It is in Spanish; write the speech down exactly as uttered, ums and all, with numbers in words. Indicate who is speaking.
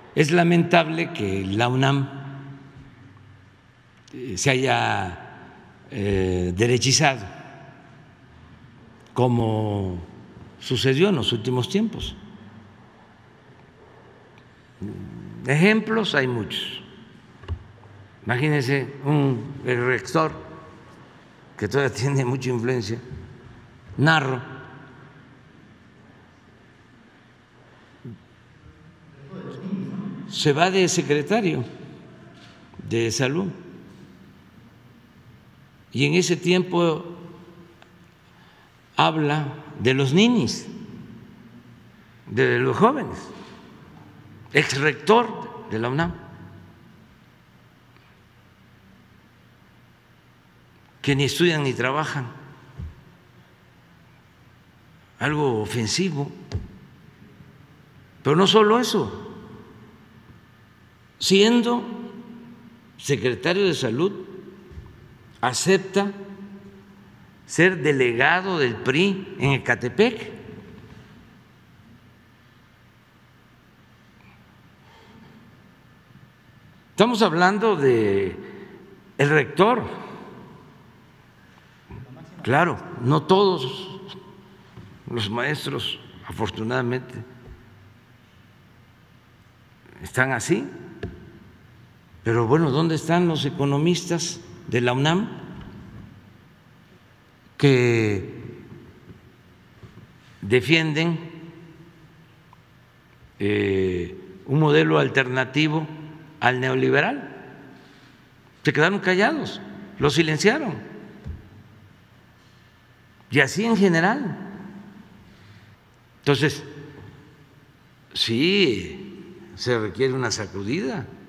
Speaker 1: Es lamentable que la UNAM se haya eh, derechizado, como sucedió en los últimos tiempos. Ejemplos hay muchos. Imagínense un el rector que todavía tiene mucha influencia, Narro, se va de secretario de salud y en ese tiempo habla de los ninis, de los jóvenes, ex rector de la UNAM, que ni estudian ni trabajan, algo ofensivo. Pero no solo eso, siendo secretario de Salud, acepta ser delegado del P R I en Ecatepec. Estamos hablando de el rector. Claro, no todos los maestros, afortunadamente, están así. Pero bueno, ¿dónde están los economistas de la UNAM que defienden eh, un modelo alternativo al neoliberal? Se quedaron callados, los silenciaron. Y así en general. Entonces, sí, se requiere una sacudida.